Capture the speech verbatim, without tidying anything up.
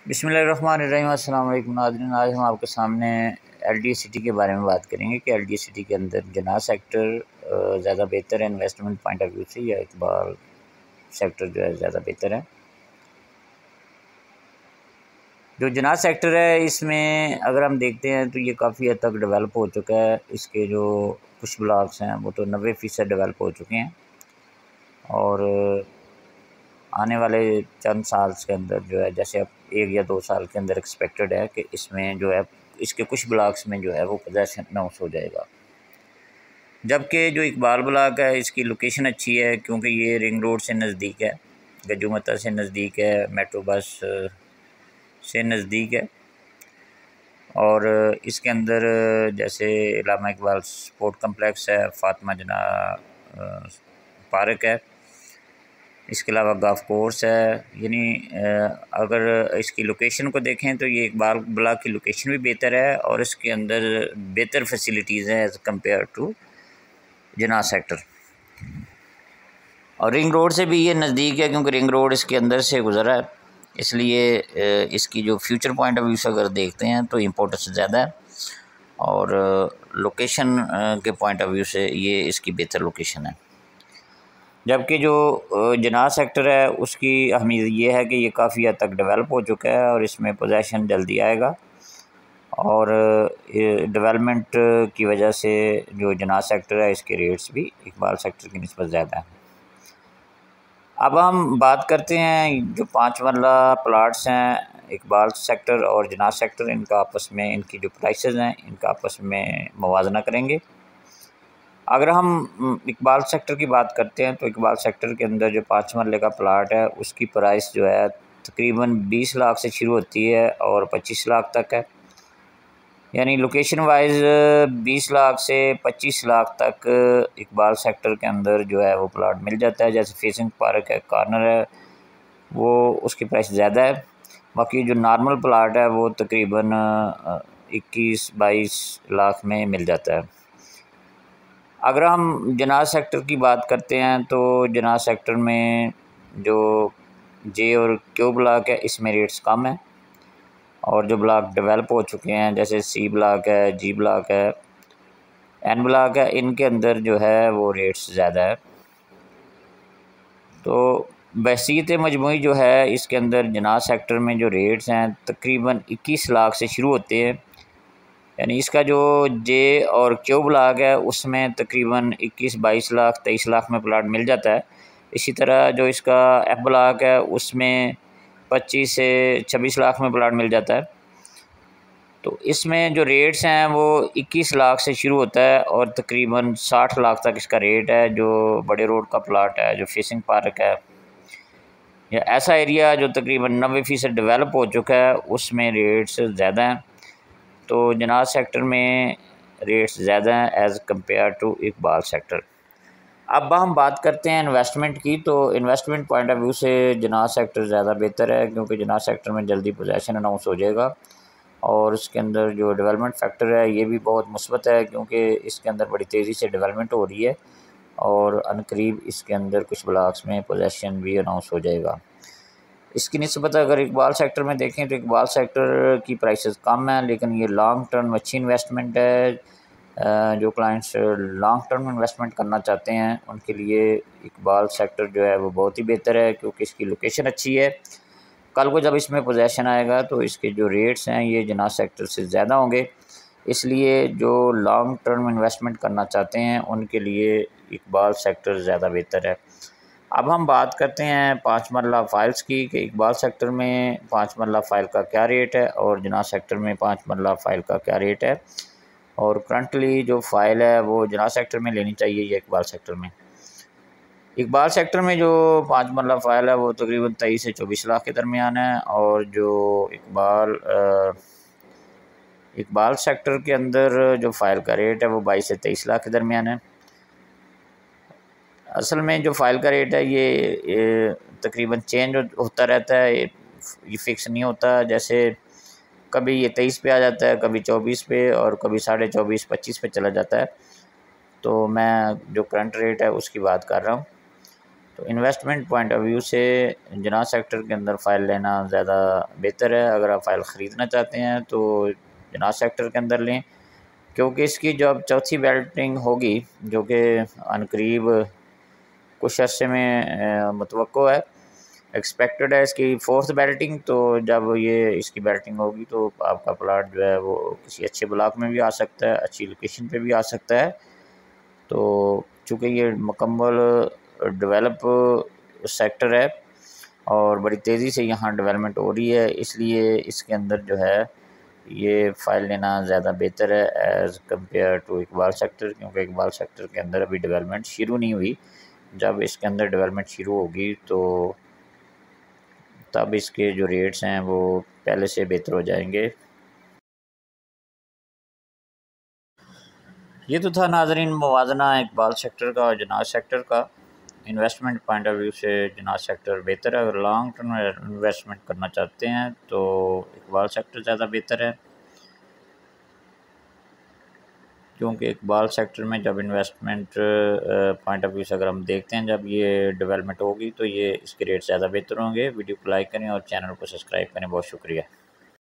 बिस्मिल्लाहिर्रहमानिर्रहीम। अस्सलाम वालेकुम नाज़रीन, आज हम आपके सामने एलडीए सिटी के बारे में बात करेंगे कि एलडीए सिटी के अंदर जनाह सेक्टर ज़्यादा बेहतर है इन्वेस्टमेंट पॉइंट ऑफ व्यू से, या इकबाल सेक्टर जो है ज़्यादा बेहतर है। जो जनाह सेक्टर है इसमें अगर हम देखते हैं तो ये काफ़ी हद तक डेवलप हो चुका है। इसके जो कुछ ब्लॉक्स हैं वो तो नब्बे फ़ीसद डेवलप हो चुके हैं और आने वाले चंद साल के अंदर जो है, जैसे अब एक या दो साल के अंदर एक्सपेक्टेड है कि इसमें जो है इसके कुछ ब्लॉक्स में जो है वो पोजेसन अनाउंस हो जाएगा। जबकि जो इकबाल ब्लॉक है इसकी लोकेशन अच्छी है क्योंकि ये रिंग रोड से नज़दीक है, गजूमता से नज़दीक है, मेट्रो बस से नज़दीक है और इसके अंदर जैसे इलामा इकबाल स्पोर्ट कम्प्लेक्स है, फातिमा जनाह पार्क है, इसके अलावा गोल्फ कोर्स है। यानी अगर इसकी लोकेशन को देखें तो ये इकबाल ब्लॉक की लोकेशन भी बेहतर है और इसके अंदर बेहतर फैसिलिटीज़ हैं as compared to Jinnah sector. और रिंग रोड से भी ये नज़दीक है क्योंकि रिंग रोड इसके अंदर से गुज़रा है, इसलिए इसकी जो फ्यूचर पॉइंट ऑफ व्यू से अगर देखते हैं तो इम्पोर्टेंस ज़्यादा है और लोकेशन के पॉइंट ऑफ व्यू से ये इसकी बेहतर लोकेशन है। जबकि जो जनाह सेक्टर है उसकी अहमियत ये है कि ये काफ़ी हद तक डेवलप हो चुका है और इसमें पोजेसन जल्दी आएगा और डेवलपमेंट की वजह से जो जनाह सेक्टर है इसके रेट्स भी इकबाल सेक्टर की निस्बत ज़्यादा है। अब हम बात करते हैं जो पाँच मरला प्लाट्स हैं इकबाल सेक्टर और जनाह सेक्टर, इनका आपस में इनकी जो प्राइसेस हैं इनका आपस में मुवाजना करेंगे। अगर हम इकबाल सेक्टर की बात करते हैं तो इकबाल सेक्टर के अंदर जो पाँच मरले का प्लाट है उसकी प्राइस जो है तकरीबन बीस लाख से शुरू होती है और पच्चीस लाख तक है। यानी लोकेशन वाइज बीस लाख से पच्चीस लाख तक इकबाल सेक्टर के अंदर जो है वो प्लाट मिल जाता है। जैसे फेसिंग पार्क है, कॉर्नर है, वो उसकी प्राइस ज़्यादा है। बाकी जो नॉर्मल प्लाट है वो तकरीबन इक्कीस बाईस लाख में मिल जाता है। अगर हम जनाह सेक्टर की बात करते हैं तो जनाह सेक्टर में जो जे और क्यू ब्लॉक है इसमें रेट्स कम है और जो ब्लॉक डेवलप हो चुके हैं जैसे सी ब्लॉक है, जी ब्लॉक है, एन ब्लॉक है, इनके अंदर जो है वो रेट्स ज़्यादा है। तो बहसीत मजमूई जो है इसके अंदर जनाह सेक्टर में जो रेट्स हैं तकरीबन इक्कीस लाख से शुरू होते हैं। यानी इसका जो जे और क्यू ब्लॉक है उसमें तकरीबन इक्कीस बाईस लाख तेईस लाख में प्लाट मिल जाता है। इसी तरह जो इसका एफ ब्लॉक है उसमें पच्चीस से छब्बीस लाख में प्लाट मिल जाता है। तो इसमें जो रेट्स हैं वो इक्कीस लाख से शुरू होता है और तकरीबन साठ लाख तक इसका रेट है। जो बड़े रोड का प्लाट है, जो फेसिंग पार्क है या ऐसा एरिया जो तकरीबन नब्बे फ़ीसद डेवलप हो चुका है उसमें रेट्स ज़्यादा हैं। तो जनाह सेक्टर में रेट्स ज़्यादा हैं as compared to Iqbal sector. अब हम बात करते हैं इन्वेस्टमेंट की, तो इन्वेस्टमेंट पॉइंट ऑफ व्यू से जनाह सेक्टर ज़्यादा बेहतर है क्योंकि जनाह सेक्टर में जल्दी पोजेसन अनाउंस हो जाएगा और उसके अंदर जो डेवलपमेंट फैक्टर है ये भी बहुत मुस्बत है क्योंकि इसके अंदर बड़ी तेज़ी से डेवलपमेंट हो रही है और अनकरीब इसके अंदर कुछ ब्लॉक्स में पोजेसन भी अनाउंस हो जाएगा। इसकी निस्बत अगर इकबाल सेक्टर में देखें तो इकबाल सेक्टर की प्राइसेस कम हैं, लेकिन ये लॉन्ग टर्म अच्छी इन्वेस्टमेंट है। जो क्लाइंट्स लॉन्ग टर्म इन्वेस्टमेंट करना चाहते हैं उनके लिए इकबाल सेक्टर जो है वो बहुत ही बेहतर है क्योंकि इसकी लोकेशन अच्छी है। कल को जब इसमें पोजेसन आएगा तो इसके जो रेट्स हैं ये जनाह सेक्टर से ज़्यादा होंगे, इसलिए जो लॉन्ग टर्म इन्वेस्टमेंट करना चाहते हैं उनके लिए इकबाल सेक्टर ज़्यादा बेहतर है। अब हम बात करते हैं पाँच मरला फाइल्स की कि इकबाल सेक्टर में पाँच मरला फ़ाइल का क्या रेट है और जनाह सेक्टर में पाँच मरला फ़ाइल का क्या रेट है और करंटली जो फ़ाइल है वो जनाह सेक्टर में लेनी चाहिए या इकबाल सेक्टर में। इकबाल सेक्टर में जो पाँच मरला फ़ाइल है वो तकरीबन तेईस से चौबीस लाख के दरमियान है और जो इकबाल इकबाल सेक्टर के अंदर जो फ़ाइल का रेट है वो बाईस से तेईस लाख के दरमियान है। असल में जो फ़ाइल का रेट है ये, ये तकरीबन चेंज होता रहता है, ये, ये फ़िक्स नहीं होता। जैसे कभी ये तेईस पे आ जाता है, कभी चौबीस पे और कभी साढ़े चौबीस पच्चीस पे चला जाता है। तो मैं जो करंट रेट है उसकी बात कर रहा हूँ। तो इन्वेस्टमेंट पॉइंट ऑफ व्यू से जना सेक्टर के अंदर फ़ाइल लेना ज़्यादा बेहतर है। अगर आप फ़ाइल ख़रीदना चाहते हैं तो जना सेक्टर के अंदर लें, क्योंकि इसकी जो अब चौथी बेल्टिंग होगी जो कि अनकरीब कुछ अर्से में मुतवक्को है, एक्सपेक्टेड है इसकी फोर्थ बेल्टिंग। तो जब ये इसकी बेल्टिंग होगी तो आपका प्लाट जो है वो किसी अच्छे ब्लॉक में भी आ सकता है, अच्छी लोकेशन पे भी आ सकता है। तो चूँकि ये मुकम्मल डेवलप सेक्टर है और बड़ी तेज़ी से यहाँ डेवलपमेंट हो रही है, इसलिए इसके अंदर जो है ये फ़ाइल लेना ज़्यादा बेहतर है as compared to Iqbal sector, क्योंकि इकबाल सेक्टर के अंदर अभी डेवलपमेंट शुरू नहीं हुई। जब इसके अंदर डेवलपमेंट शुरू होगी तो तब इसके जो रेट्स हैं वो पहले से बेहतर हो जाएंगे। ये तो था नाज़रीन मुवाज़ना इकबाल सेक्टर का और जनाज़ सेक्टर का। इन्वेस्टमेंट पॉइंट ऑफ व्यू से जनाज़ सेक्टर बेहतर है। अगर लॉन्ग टर्म इन्वेस्टमेंट करना चाहते हैं तो इकबाल सेक्टर ज़्यादा बेहतर है, क्योंकि इकबाल सेक्टर में जब इन्वेस्टमेंट पॉइंट ऑफ व्यू से अगर हम देखते हैं, जब ये डेवलपमेंट होगी तो ये इसके रेट ज़्यादा बेहतर होंगे। वीडियो को लाइक करें और चैनल को सब्सक्राइब करें। बहुत शुक्रिया।